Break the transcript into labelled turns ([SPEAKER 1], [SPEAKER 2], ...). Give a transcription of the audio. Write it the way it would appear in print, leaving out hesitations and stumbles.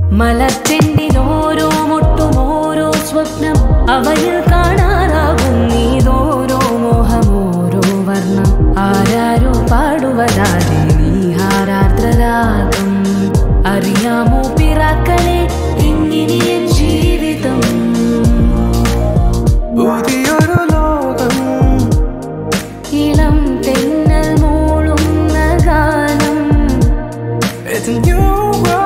[SPEAKER 1] മലച്ചെണ്ടിലോരോ മുട്ടും ഓരോ സ്വപ്നം അവയിൽ കാണാനാകും നീതോരോ മോഹമോരോ വർണ്ണം ആരാരോ പാടുവതാതെ നീഹാരാർദ്രരാഗം അറിയാമോ പിറാക്കളെ ഇങ്ങിനിയൻ ജീവിതം
[SPEAKER 2] പുതിയൊരു ലോകം
[SPEAKER 1] ഇളം തെന്നൽ മൂളുന്ന ഗാനം
[SPEAKER 2] It's a new world